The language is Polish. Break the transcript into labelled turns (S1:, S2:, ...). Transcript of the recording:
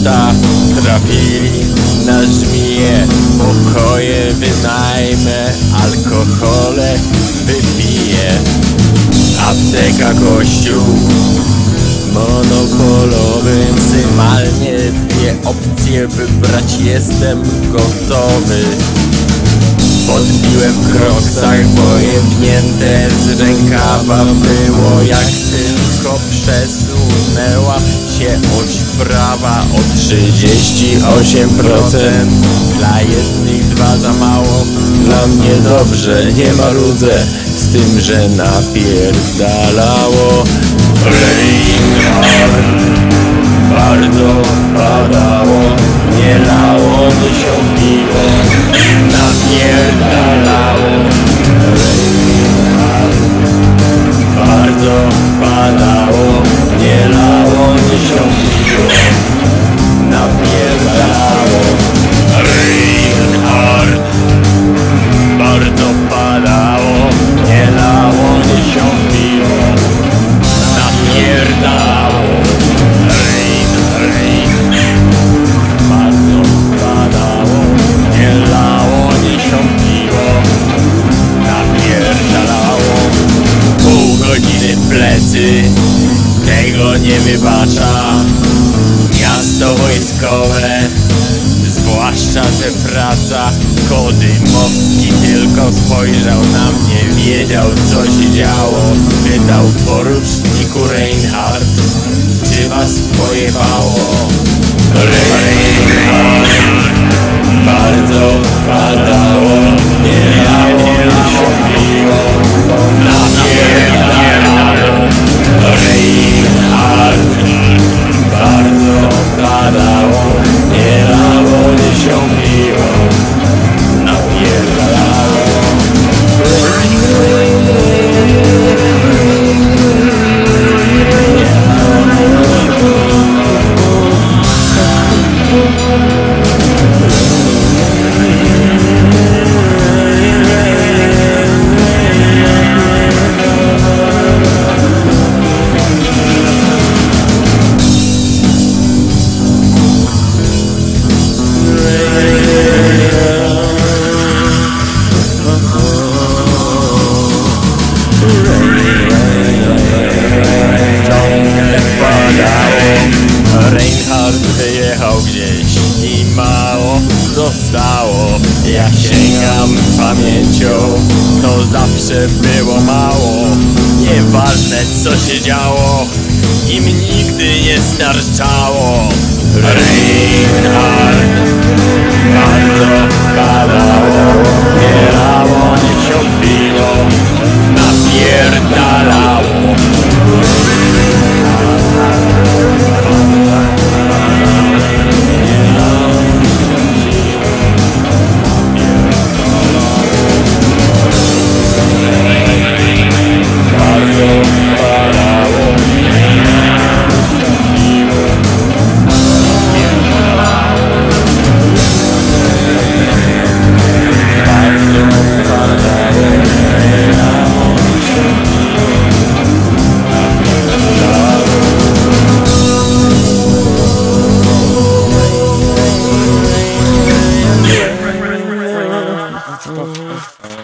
S1: lata trafili na żmiję. Pokoje wynajmę, alkohole wypiję. Apteka, kościół monopolowy, maksymalnie dwie opcje wybrać, jestem gotowy. Podbiłem w kroksach, pojemnięte z rękawa było, jak tylko przesunęła się oś prawa o 38%. Dla jednych dwa za mało, dla mnie dobrze, nie marudzę z tym, że napierdalało. Bardzo padało, nie lało, nie siąpiło, napierdalało. Bardzo padało, nie lało, nie siąpiło, napierdalało. Reinhardt. Bardzo padało, nie lało, nie siąpiło, napierdalało. Bardzo padało, nie lało, nie siąpiło, napierdalało. Pół godziny w plecy, tego nie wybacza. Miasto wojskowe, zwłaszcza że praca. Kodymowski tylko spojrzał na mnie, wiedział co się działo. Spytał: poruczniku Reinhardt, czy was pojebało? Reinhardt. Bardzo padało, nie lało, nie siąpiło, napierdalało. Reinhardt. Bardzo padało, nie lało, nie siąpiło, napierdalało. Reinhardt wyjechał gdzieś i mało zostało. Ja sięgam pamięcią, to zawsze było mało. Nieważne co się działo, im nigdy nie starczało. Reinhardt. Bardzo padało, nie lało, nie siąpiło, napierdalało.
S2: Oh,